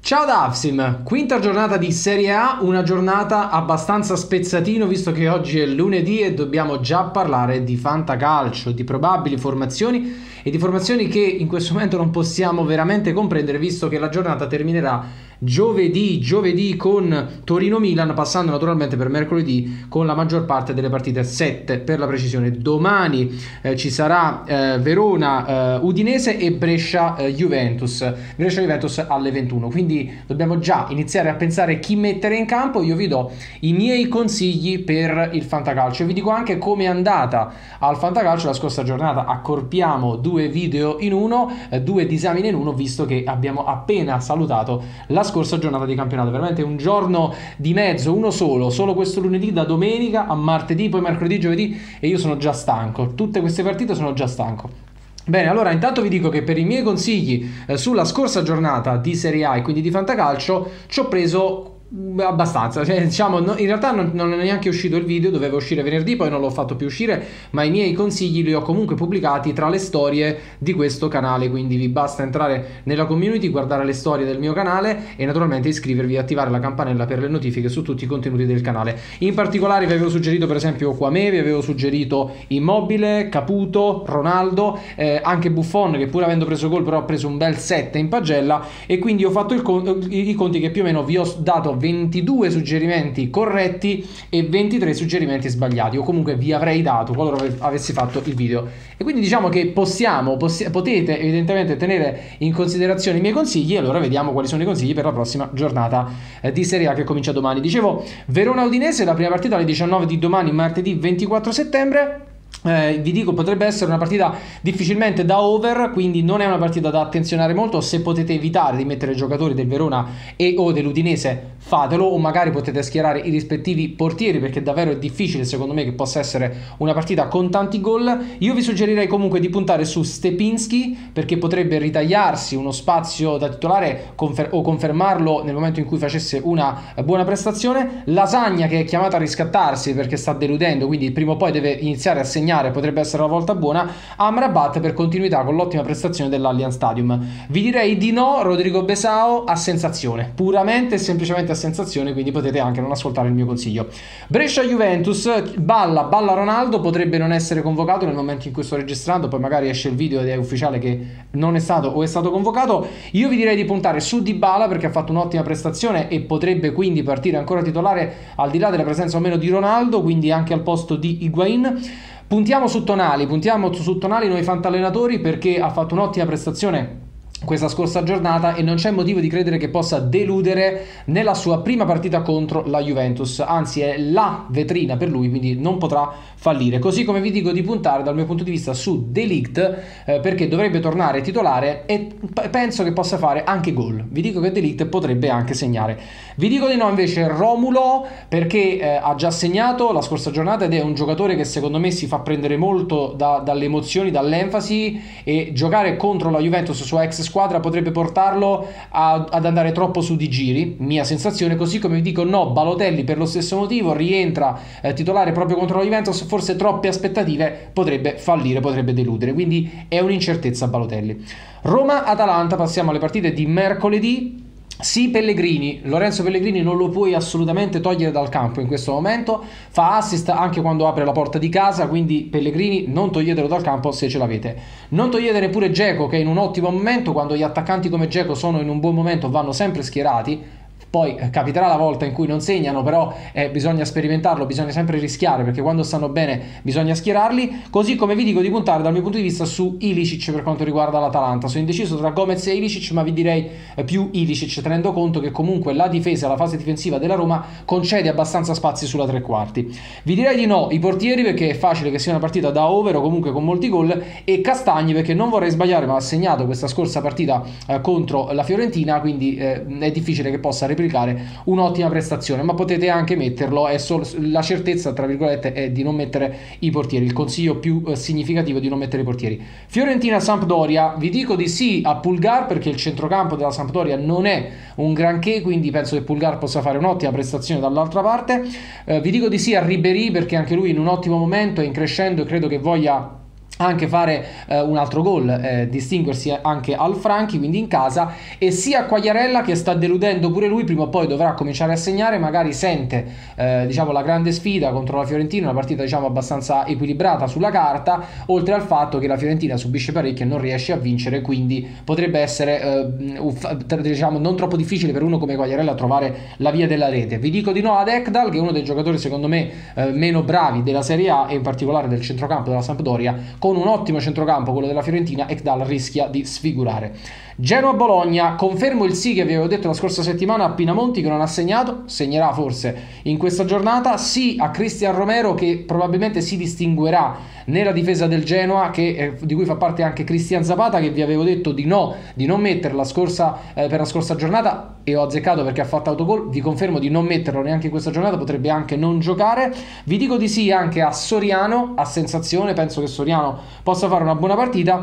Ciao da Avsim, quinta giornata di Serie A, una giornata abbastanza spezzatino visto che oggi è lunedì e dobbiamo già parlare di fantacalcio, di probabili formazioni e di formazioni che in questo momento non possiamo veramente comprendere visto che la giornata terminerà giovedì con Torino-Milan, passando naturalmente per mercoledì con la maggior parte delle partite, 7 per la precisione. Domani ci sarà Verona-Udinese e Brescia-Juventus alle 21, quindi dobbiamo già iniziare a pensare chi mettere in campo. Io vi do i miei consigli per il fantacalcio e vi dico anche come è andata al fantacalcio la scorsa giornata. Accorpiamo due video in uno, due disamine in uno, visto che abbiamo appena salutato la scorsa giornata di campionato. Veramente un giorno di mezzo, uno solo questo lunedì, da domenica a martedì, poi mercoledì, giovedì, e io sono già stanco. Tutte queste partite sono già stanco. Bene, allora intanto vi dico che per i miei consigli sulla scorsa giornata di Serie A e quindi di fantacalcio ci ho preso abbastanza, cioè, diciamo, in realtà non è neanche uscito il video, doveva uscire venerdì, poi non l'ho fatto più uscire, ma i miei consigli li ho comunque pubblicati tra le storie di questo canale, quindi vi basta entrare nella community, guardare le storie del mio canale e naturalmente iscrivervi e attivare la campanella per le notifiche su tutti i contenuti del canale. In particolare vi avevo suggerito per esempio Quame, vi avevo suggerito Immobile, Caputo, Ronaldo, anche Buffon, che pur avendo preso gol però ha preso un bel 7 in pagella, e quindi ho fatto i conti che più o meno vi ho dato 22 suggerimenti corretti e 23 suggerimenti sbagliati, o comunque vi avrei dato qualora avessi fatto il video. E quindi diciamo che potete evidentemente tenere in considerazione i miei consigli. E allora vediamo quali sono i consigli per la prossima giornata di Serie A che comincia domani. Dicevo, Verona-Udinese, la prima partita alle 19 di domani, martedì 24 settembre. Vi dico, potrebbe essere una partita difficilmente da over, quindi non è una partita da attenzionare molto. Se potete evitare di mettere giocatori del Verona e o dell'Udinese, fatelo, o magari potete schierare i rispettivi portieri, perché davvero è difficile secondo me che possa essere una partita con tanti gol. Io vi suggerirei comunque di puntare su Stepinski, perché potrebbe ritagliarsi uno spazio da titolare o confermarlo nel momento in cui facesse una buona prestazione. Lasagna, che è chiamata a riscattarsi perché sta deludendo, quindi prima o poi deve iniziare a segnare, potrebbe essere la volta buona. Amrabat, per continuità con l'ottima prestazione dell'Allianz Stadium. Vi direi di no Rodrigo Besao, a sensazione, puramente e semplicemente a sensazione, quindi potete anche non ascoltare il mio consiglio. Brescia-Juventus, Balla Ronaldo potrebbe non essere convocato nel momento in cui sto registrando, poi magari esce il video ed è ufficiale che non è stato o è stato convocato. Io vi direi di puntare su Dybala perché ha fatto un'ottima prestazione e potrebbe quindi partire ancora titolare al di là della presenza o meno di Ronaldo, quindi anche al posto di Higuain. Puntiamo su Tonali noi fantallenatori, perché ha fatto un'ottima prestazione questa scorsa giornata e non c'è motivo di credere che possa deludere nella sua prima partita contro la Juventus, anzi è la vetrina per lui, quindi non potrà fallire. Così come vi dico di puntare dal mio punto di vista su De Ligt, perché dovrebbe tornare titolare e penso che possa fare anche gol. Vi dico che De Ligt potrebbe anche segnare. Vi dico di no invece Romulo, perché ha già segnato la scorsa giornata ed è un giocatore che secondo me si fa prendere molto dalle emozioni, dall'enfasi, e giocare contro la Juventus, sua ex squadra, potrebbe portarlo ad andare troppo su di giri, mia sensazione. Così come vi dico no Balotelli, per lo stesso motivo, rientra titolare proprio contro la Juventus, forse troppe aspettative, potrebbe fallire, potrebbe deludere, quindi è un'incertezza Balotelli. Roma-Atalanta, passiamo alle partite di mercoledì. Sì, Pellegrini, Lorenzo Pellegrini non lo puoi assolutamente togliere dal campo in questo momento, fa assist anche quando apre la porta di casa, quindi Pellegrini non toglietelo dal campo se ce l'avete. Non togliete neppure Dzeko, che è in un ottimo momento. Quando gli attaccanti come Dzeko sono in un buon momento vanno sempre schierati. Poi capiterà la volta in cui non segnano, però bisogna sperimentarlo, bisogna sempre rischiare, perché quando stanno bene bisogna schierarli. Così come vi dico di puntare dal mio punto di vista su Ilicic per quanto riguarda l'Atalanta. Sono indeciso tra Gomez e Ilicic, ma vi direi più Ilicic, tenendo conto che comunque la difesa, la fase difensiva della Roma concede abbastanza spazi sulla tre quarti. Vi direi di no i portieri, perché è facile che sia una partita da over o comunque con molti gol, e Castagni, perché non vorrei sbagliare, ma ha segnato questa scorsa partita contro la Fiorentina, quindi è difficile che possa replicare un'ottima prestazione, ma potete anche metterlo. È solo la certezza, tra virgolette, è di non mettere i portieri. Il consiglio più significativo è di non mettere i portieri. Fiorentina-Sampdoria, vi dico di sì a Pulgar, perché il centrocampo della Sampdoria non è un granché, quindi penso che Pulgar possa fare un'ottima prestazione dall'altra parte. Vi dico di sì a Ribéry, perché anche lui in un ottimo momento è in crescendo e credo che voglia anche fare un altro gol, distinguersi anche al Franchi, quindi in casa, e sia Quagliarella che sta deludendo pure lui, prima o poi dovrà cominciare a segnare, magari sente diciamo la grande sfida contro la Fiorentina, una partita diciamo abbastanza equilibrata sulla carta, oltre al fatto che la Fiorentina subisce parecchio e non riesce a vincere, quindi potrebbe essere diciamo non troppo difficile per uno come Quagliarella trovare la via della rete. Vi dico di no ad Ekdal, che è uno dei giocatori secondo me meno bravi della Serie A e in particolare del centrocampo della Sampdoria. Con un ottimo centrocampo, quello della Fiorentina, Ekdal rischia di sfigurare. Genoa-Bologna, confermo il sì che vi avevo detto la scorsa settimana a Pinamonti, che non ha segnato, segnerà forse in questa giornata, sì a Cristian Romero, che probabilmente si distinguerà nella difesa del Genoa, di cui fa parte anche Cristian Zapata, che vi avevo detto di non mettere per la scorsa giornata, e ho azzeccato perché ha fatto autogol. Vi confermo di non metterlo neanche in questa giornata, potrebbe anche non giocare. Vi dico di sì anche a Soriano, a sensazione, penso che Soriano possa fare una buona partita,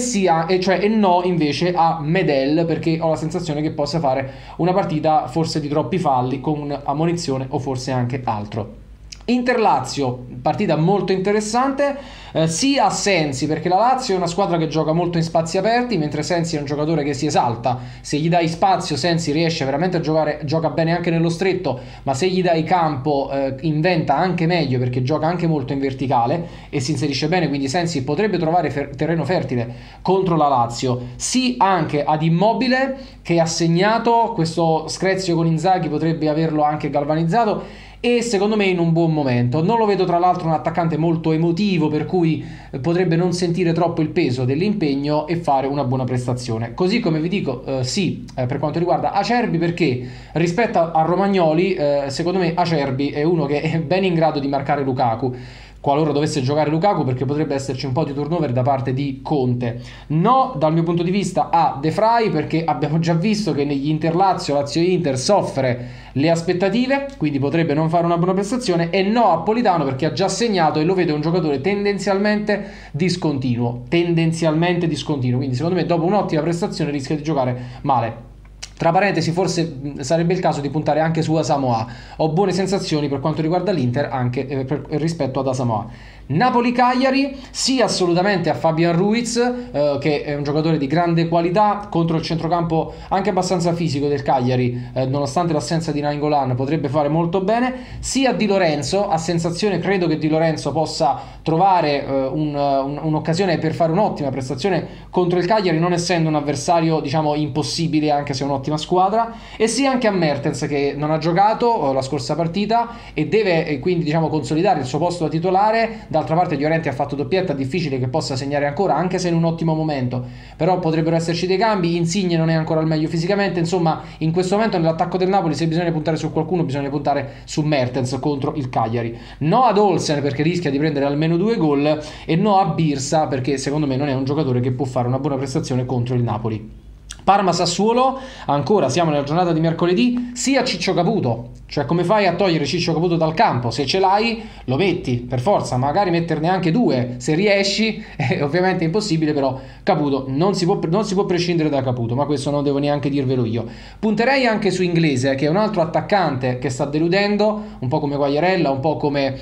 e no invece a Medel, perché ho la sensazione che possa fare una partita forse di troppi falli, con ammonizione o forse anche altro. Inter-Lazio, partita molto interessante, sia a Sensi, perché la Lazio è una squadra che gioca molto in spazi aperti, mentre Sensi è un giocatore che si esalta. Se gli dai spazio Sensi riesce veramente a giocare, gioca bene anche nello stretto, ma se gli dai campo inventa anche meglio, perché gioca anche molto in verticale e si inserisce bene, quindi Sensi potrebbe trovare terreno fertile contro la Lazio. Sì anche ad Immobile, che ha segnato, questo screzio con Inzaghi potrebbe averlo anche galvanizzato, e secondo me in un buon momento. Non lo vedo tra l'altro un attaccante molto emotivo, per cui potrebbe non sentire troppo il peso dell'impegno e fare una buona prestazione. Così come vi dico sì per quanto riguarda Acerbi, perché rispetto a Romagnoli secondo me Acerbi è uno che è ben in grado di marcare Lukaku, qualora dovesse giocare Lukaku, perché potrebbe esserci un po' di turnover da parte di Conte. No, dal mio punto di vista, a De Vrij, perché abbiamo già visto che negli Inter-Lazio, Lazio-Inter soffre le aspettative, quindi potrebbe non fare una buona prestazione. E no a Politano, perché ha già segnato e lo vede un giocatore tendenzialmente discontinuo, quindi secondo me dopo un'ottima prestazione rischia di giocare male. Tra parentesi, forse sarebbe il caso di puntare anche su Asamoah. Ho buone sensazioni per quanto riguarda l'Inter anche rispetto ad Asamoah. Napoli-Cagliari, sì assolutamente a Fabian Ruiz, che è un giocatore di grande qualità contro il centrocampo anche abbastanza fisico del Cagliari, nonostante l'assenza di Nainggolan potrebbe fare molto bene. Sì a Di Lorenzo, a sensazione credo che Di Lorenzo possa trovare un'occasione per fare un'ottima prestazione contro il Cagliari, non essendo un avversario diciamo impossibile, anche se è un'ottima squadra. E sì anche a Mertens, che non ha giocato la scorsa partita e deve quindi diciamo consolidare il suo posto da titolare. D'altra parte Llorente ha fatto doppietta, difficile che possa segnare ancora, anche se in un ottimo momento, però potrebbero esserci dei cambi. Insigne non è ancora al meglio fisicamente, insomma in questo momento nell'attacco del Napoli, se bisogna puntare su qualcuno, bisogna puntare su Mertens contro il Cagliari. No ad Olsen, perché rischia di prendere almeno 2 gol, e no a Birsa, perché secondo me non è un giocatore che può fare una buona prestazione contro il Napoli. Parma-Sassuolo, ancora siamo nella giornata di mercoledì, sia Ciccio Caputo, cioè come fai a togliere Ciccio Caputo dal campo? Se ce l'hai lo metti per forza, magari metterne anche 2 se riesci, ovviamente è impossibile, però Caputo non si può prescindere da Caputo, ma questo non devo neanche dirvelo io. Punterei anche su Inglese, che è un altro attaccante che sta deludendo, un po' come Quagliarella, un po' come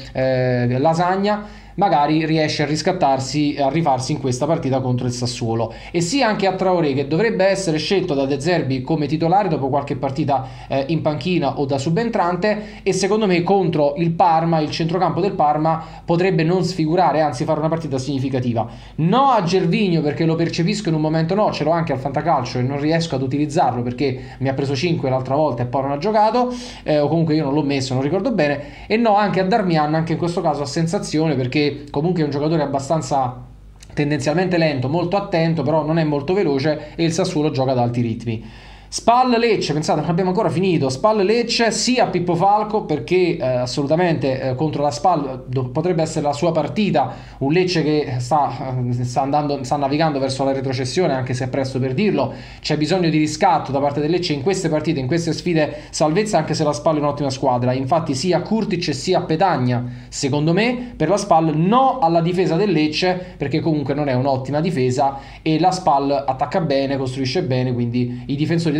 Lasagna. Magari riesce a riscattarsi e a rifarsi in questa partita contro il Sassuolo. E sì anche a Traoré, che dovrebbe essere scelto da De Zerbi come titolare dopo qualche partita in panchina o da subentrante, e secondo me contro il Parma, il centrocampo del Parma, potrebbe non sfigurare, anzi fare una partita significativa. No a Gervinho, perché lo percepisco in un momento, no, ce l'ho anche al fantacalcio e non riesco ad utilizzarlo perché mi ha preso 5 l'altra volta e poi non ha giocato, o comunque io non l'ho messo, non ricordo bene. E no anche a Darmian, anche in questo caso a sensazione, perché comunque è un giocatore abbastanza tendenzialmente lento, molto attento, però non è molto veloce, e il Sassuolo gioca ad alti ritmi. Spal Lecce, pensate, non abbiamo ancora finito. Spal Lecce, sì a Pippo Falco, perché assolutamente contro la Spal potrebbe essere la sua partita. Un Lecce che sta navigando verso la retrocessione, anche se è presto per dirlo. C'è bisogno di riscatto da parte del Lecce in queste partite, in queste sfide salvezza, anche se la Spal è un'ottima squadra. Infatti sia Kurtic e sia Petagna, secondo me, per la Spal. No alla difesa del Lecce, perché comunque non è un'ottima difesa e la Spal attacca bene, costruisce bene, quindi i difensori del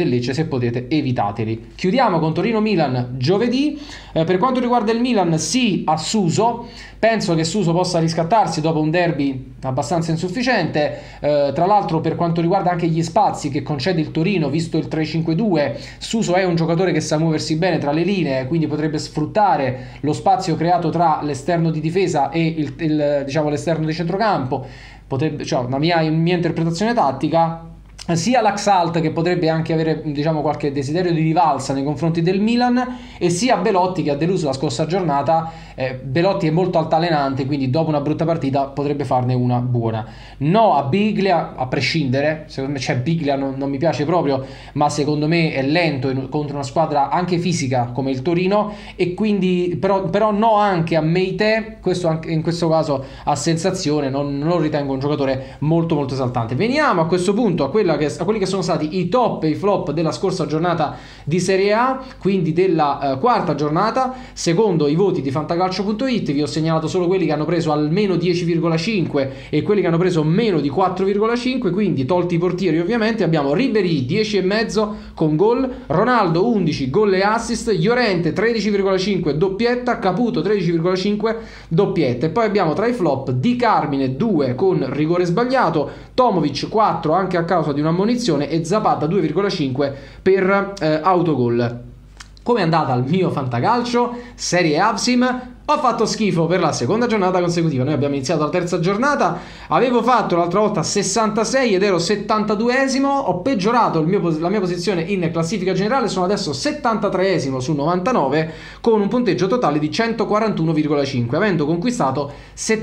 del Lecce, se potete evitateli. Chiudiamo con Torino-Milan giovedì. Per quanto riguarda il Milan, sì a Suso. Penso che Suso possa riscattarsi dopo un derby abbastanza insufficiente. Tra l'altro, per quanto riguarda anche gli spazi che concede il Torino, visto il 3-5-2, Suso è un giocatore che sa muoversi bene tra le linee, quindi potrebbe sfruttare lo spazio creato tra l'esterno di difesa e diciamo, l'esterno di centrocampo. Potrebbe, cioè, una mia interpretazione tattica. Sia l'Axalt, che potrebbe anche avere, diciamo, qualche desiderio di rivalsa nei confronti del Milan, e sia Belotti, che ha deluso la scorsa giornata. Belotti è molto altalenante, quindi dopo una brutta partita potrebbe farne una buona. No a Biglia, a prescindere. Secondo me, Biglia non mi piace proprio, ma secondo me è lento contro una squadra anche fisica come il Torino, e quindi però no anche a Meite. Questo anche in questo caso a sensazione, non lo ritengo un giocatore molto molto esaltante. Veniamo a questo punto a quelli che sono stati i top e i flop della scorsa giornata di Serie A, quindi della quarta giornata, secondo i voti di Fantacalcio.it. Vi ho segnalato solo quelli che hanno preso almeno 10,5 e quelli che hanno preso meno di 4,5, quindi tolti i portieri ovviamente. Abbiamo Ribéry 10,5 con gol, Ronaldo 11 gol e assist, Llorente 13,5 doppietta, Caputo 13,5 doppietta. E poi abbiamo tra i flop Di Carmine 2 con rigore sbagliato, Tomovic 4 anche a causa di un'ammonizione e Zapata 2,5 per autogol. Come è andata al mio fantacalcio? Serie Avsim. Ho fatto schifo per la seconda giornata consecutiva. Noi abbiamo iniziato la terza giornata, avevo fatto l'altra volta 66 ed ero 72esimo. Ho peggiorato la mia posizione in classifica generale, sono adesso 73esimo su 99 con un punteggio totale di 141,5, avendo conquistato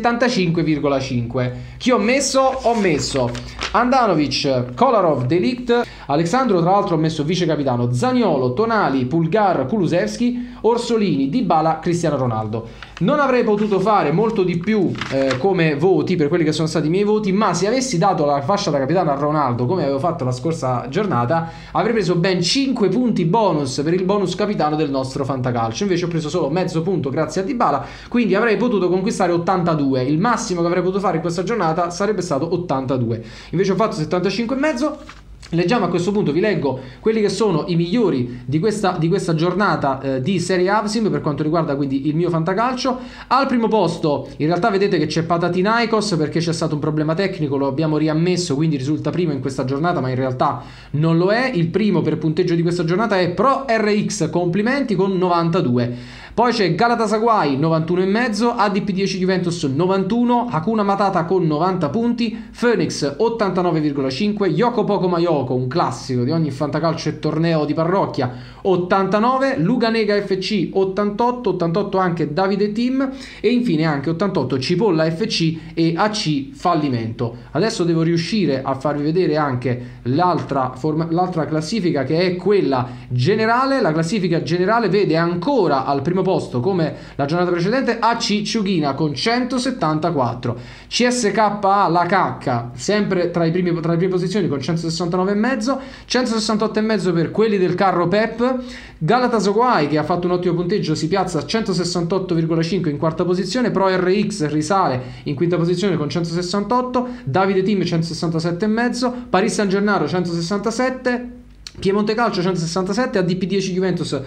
75,5. Chi ho messo? Ho messo Andanovic, Kolarov, De Ligt, Alexandro, tra l'altro ho messo vice capitano, Zaniolo, Tonali, Pulgar, Kulusevski, Orsolini, Dybala, Cristiano Ronaldo. Non avrei potuto fare molto di più come voti per quelli che sono stati i miei voti, ma se avessi dato la fascia da capitano a Ronaldo come avevo fatto la scorsa giornata, avrei preso ben 5 punti bonus per il bonus capitano del nostro fantacalcio. Invece ho preso solo mezzo punto grazie a Dybala, quindi avrei potuto conquistare 82. Il massimo che avrei potuto fare in questa giornata sarebbe stato 82. Invece ho fatto 75,5. Leggiamo a questo punto, vi leggo quelli che sono i migliori di questa giornata di Serie Avsim per quanto riguarda quindi il mio fantacalcio. Al primo posto in realtà vedete che c'è Patatinaikos, perché c'è stato un problema tecnico, lo abbiamo riammesso, quindi risulta primo in questa giornata, ma in realtà non lo è. Il primo per punteggio di questa giornata è Pro RX, complimenti, con 92. Poi c'è Galatasaray 91,5, ADP10 Juventus 91, Hakuna Matata con 90 punti, Phoenix 89,5, Yoko Poko Mayoko, un classico di ogni fantacalcio e torneo di parrocchia, 89, Luganega FC 88, 88 anche Davide Team, e infine anche 88 Cipolla FC e AC Fallimento. Adesso devo riuscire a farvi vedere anche l'altra classifica, che è quella generale. La classifica generale vede ancora al primo posto, come la giornata precedente, AC Ciughina con 174, CSKA La Cacca sempre tra le prime posizioni con 169,5, 168,5 per quelli del carro Pep. Galatasaray, che ha fatto un ottimo punteggio, si piazza a 168,5 in quarta posizione. Pro RX risale in quinta posizione con 168, Davide Team 167,5, Paris Saint-Germain 167, Piemonte Calcio 167, ADP10 Juventus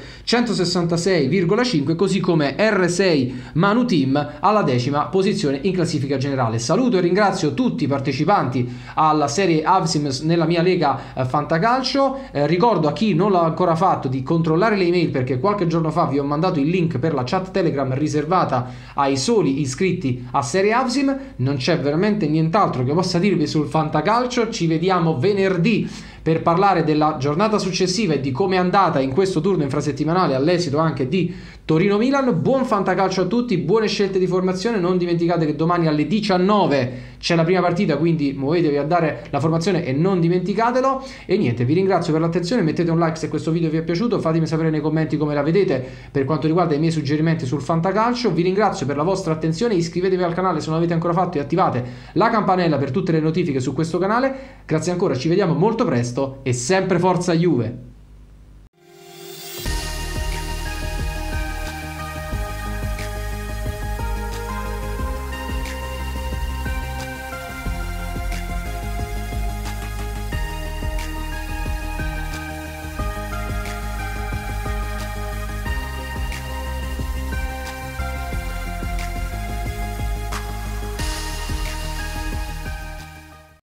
166,5, così come R6 Manu Team alla decima posizione in classifica generale. Saluto e ringrazio tutti i partecipanti alla serie Avsim nella mia lega Fantacalcio. Ricordo a chi non l'ha ancora fatto di controllare le email, perché qualche giorno fa vi ho mandato il link per la chat Telegram riservata ai soli iscritti a serie Avsim. Non c'è veramente nient'altro che possa dirvi sul Fantacalcio. Ci vediamo venerdì per parlare della giornata successiva e di come è andata in questo turno infrasettimanale all'esito anche di Torino-Milan. Buon fantacalcio a tutti, buone scelte di formazione. Non dimenticate che domani alle 19 c'è la prima partita, quindi muovetevi a dare la formazione e non dimenticatelo. E niente, vi ringrazio per l'attenzione, mettete un like se questo video vi è piaciuto, fatemi sapere nei commenti come la vedete per quanto riguarda i miei suggerimenti sul fantacalcio. Vi ringrazio per la vostra attenzione, iscrivetevi al canale se non l'avete ancora fatto e attivate la campanella per tutte le notifiche su questo canale. Grazie ancora, ci vediamo molto presto e sempre forza Juve!